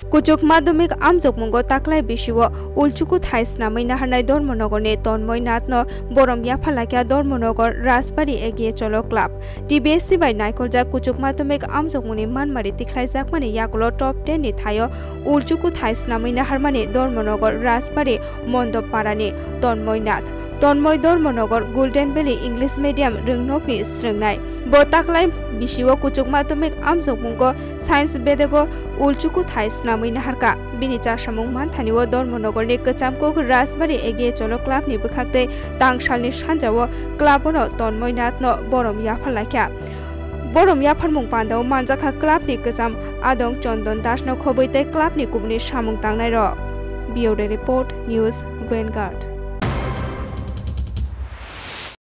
কুচুক মাধ্যমিক আমজকমুঙ্গ তাকলাই বিশিও উলচুকু থাইস নামই নাহারনাই ধর্মনগরনি তন্ময় নাথন বরম ইয়াফালাকিয়া ধর্মনগর রাজবাড়ি এগিয়ে চলো ক্লাব টিবিএসসি বাই নাইকরজা কুচুক মাধ্যমিক আমজকমুনি মানমারি তিখলাইজাক মানে ইয়াগুলো টপ 10 नि थायो उलचुकु थाइस नामै नाहारमानि धर्मनगर राजबाड़ी मण्डपपारानि Tanmoy Nath Tanmoy Dharmanagar golden valley English medium रोंनकनि स्रोंनाय बताकलाय बिशिव कुचुक माध्यमिक आमजकमुंग साइन्स बेदेगो उलचुकु थाइस नामै नाहारका बिनि चासामुं मानथानिव धर्मनगरनि कचामकुक राजबाड़ी एगिए चलो क्लाबनि बखाक्तै तांगसालनि सानजाव क्लाबनो तन्मय नाथनो बरम याफालाख्या बरम याफारमुं पान्दाव मानजाखा क्लाबनि गोजाम आदं चंदन दासनो खबैतै क्लाबनि गुबुननि सामुं तांनाय र बिउरो रिपोर्ट न्यूज वेनगार्ड।